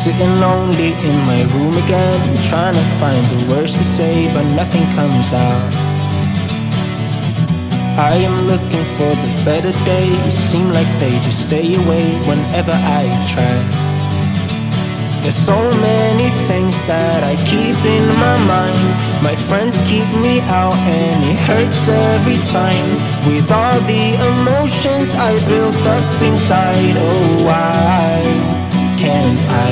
Sitting lonely in my room again, trying to find the words to say, but nothing comes out. I am looking for the better days, seem like they just stay away whenever I try. There's so many things that I keep in my mind. My friends keep me out and it hurts every time. With all the emotions I built up inside, oh why can't I?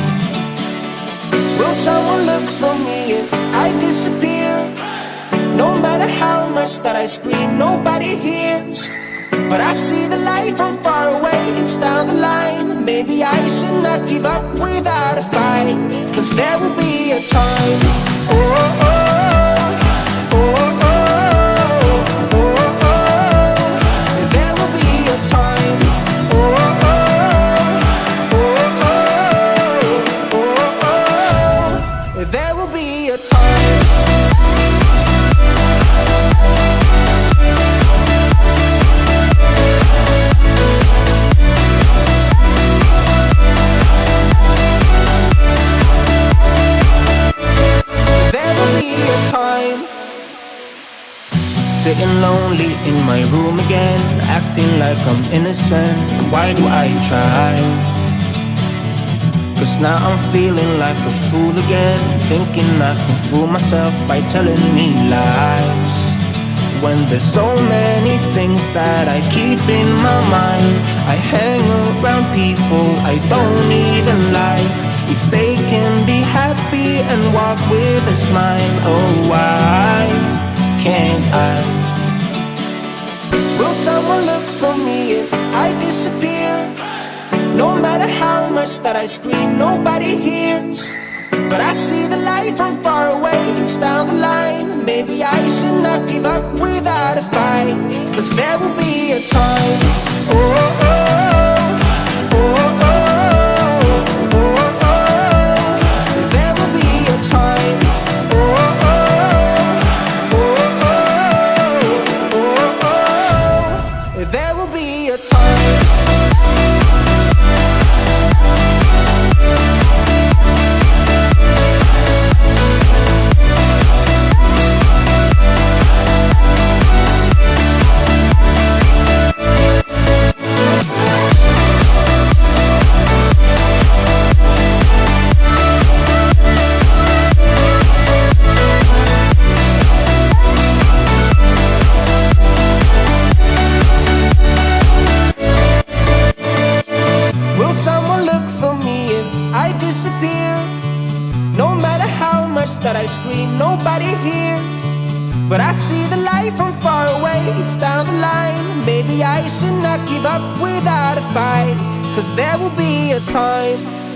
Will someone look for me if I disappear? No matter how much that I scream, nobody hears. But I see the light from far away, it's down the line. Maybe I should not give up without a fight, 'cause there will be a time. Oh, oh, oh, oh, oh, oh, oh. There will be a time. Oh, oh, oh, oh, oh, oh, oh. There will be a time. Sitting lonely in my room again, acting like I'm innocent. Why do I try? 'Cause now I'm feeling like a fool again, thinking I can fool myself by telling me lies. When there's so many things that I keep in my mind, I hang around people I don't even like. If they can be happy and walk with a smile, oh why can't I? Will someone look for me if I disappear? No matter how much that I scream, nobody hears. But I see the light from far away, it's down the line. Maybe I should not give up without a fight, 'cause there will be a time. Oh, oh, oh, oh, oh, oh, oh. There will be a time. Oh, oh, oh, oh, oh, oh. There will be a time. That I scream, nobody hears. But I see the light from far away, it's down the line. Maybe I should not give up without a fight, 'cause there will be a time.